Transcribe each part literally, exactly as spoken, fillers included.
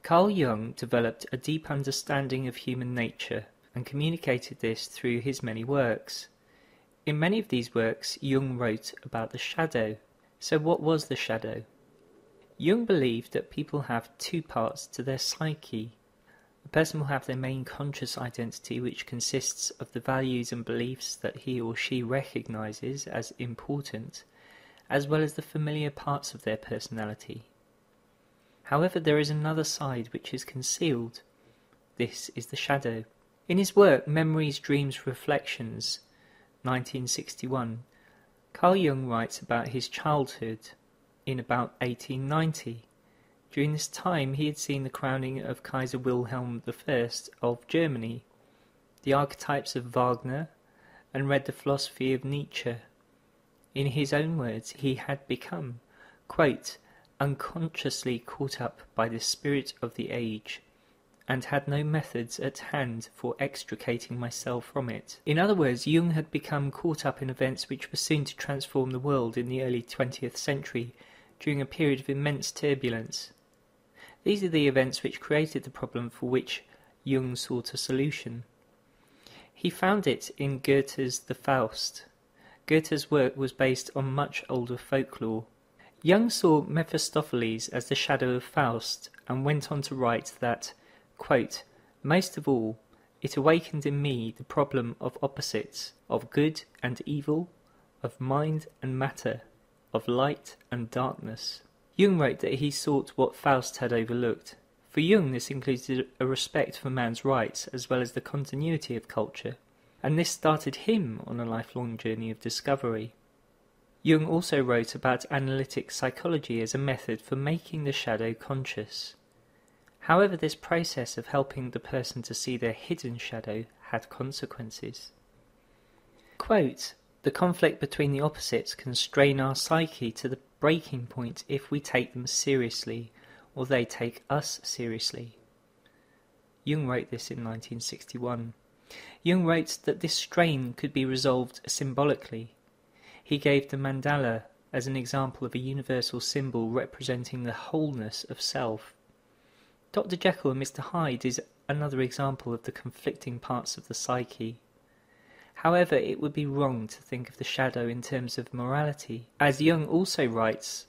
Carl Jung developed a deep understanding of human nature and communicated this through his many works. In many of these works, Jung wrote about the shadow. So what was the shadow? Jung believed that people have two parts to their psyche. A person will have their main conscious identity, which consists of the values and beliefs that he or she recognizes as important, as well as the familiar parts of their personality. However, there is another side which is concealed. This is the shadow. In his work Memories, Dreams, Reflections, nineteen sixty-one, Carl Jung writes about his childhood in about eighteen ninety. During this time he had seen the crowning of Kaiser Wilhelm the First of Germany, the archetypes of Wagner, and read the philosophy of Nietzsche. In his own words, he had become, quote, unconsciously caught up by the spirit of the age, and had no methods at hand for extricating myself from it. In other words, Jung had become caught up in events which were soon to transform the world in the early twentieth century, during a period of immense turbulence. These are the events which created the problem for which Jung sought a solution. He found it in Goethe's The Faust. Goethe's work was based on much older folklore. Jung saw Mephistopheles as the shadow of Faust, and went on to write that, quote, most of all, it awakened in me the problem of opposites, of good and evil, of mind and matter, of light and darkness. Jung wrote that he sought what Faust had overlooked. For Jung, this included a respect for man's rights as well as the continuity of culture, and this started him on a lifelong journey of discovery. Jung also wrote about analytic psychology as a method for making the shadow conscious. However, this process of helping the person to see their hidden shadow had consequences. Quote, the conflict between the opposites can strain our psyche to the breaking point if we take them seriously, or they take us seriously. Jung wrote this in nineteen sixty-one. Jung wrote that this strain could be resolved symbolically. He gave the mandala as an example of a universal symbol representing the wholeness of self. Doctor Jekyll and Mister Hyde is another example of the conflicting parts of the psyche. However, it would be wrong to think of the shadow in terms of morality, as Jung also writes,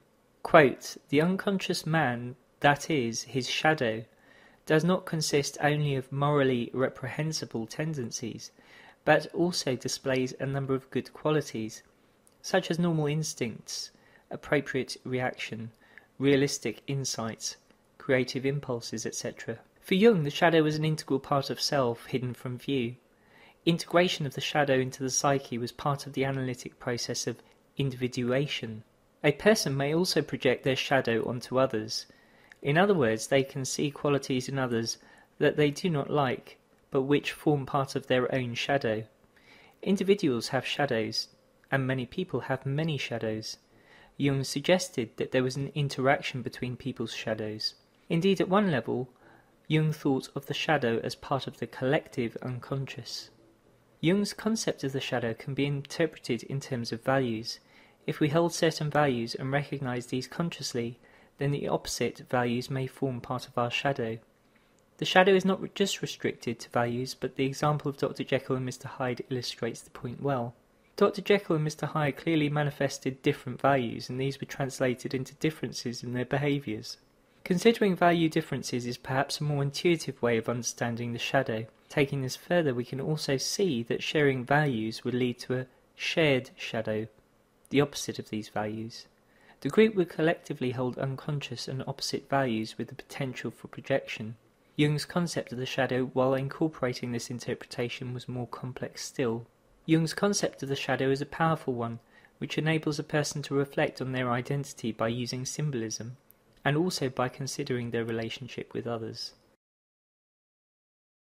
quote, the unconscious man, that is, his shadow, does not consist only of morally reprehensible tendencies, but also displays a number of good qualities, such as normal instincts, appropriate reaction, realistic insights, creative impulses, et cetera. For Jung, the shadow was an integral part of self, hidden from view. Integration of the shadow into the psyche was part of the analytic process of individuation. A person may also project their shadow onto others. In other words, they can see qualities in others that they do not like, but which form part of their own shadow. Individuals have shadows, and many people have many shadows. Jung suggested that there was an interaction between people's shadows. Indeed, at one level, Jung thought of the shadow as part of the collective unconscious. Jung's concept of the shadow can be interpreted in terms of values. If we hold certain values and recognize these consciously, then the opposite values may form part of our shadow. The shadow is not just restricted to values, but the example of Doctor Jekyll and Mister Hyde illustrates the point well. Doctor Jekyll and Mister Hyde clearly manifested different values, and these were translated into differences in their behaviours. Considering value differences is perhaps a more intuitive way of understanding the shadow. Taking this further, we can also see that sharing values would lead to a shared shadow, the opposite of these values. The group would collectively hold unconscious and opposite values with the potential for projection. Jung's concept of the shadow, while incorporating this interpretation, was more complex still. Jung's concept of the shadow is a powerful one, which enables a person to reflect on their identity by using symbolism, and also by considering their relationship with others.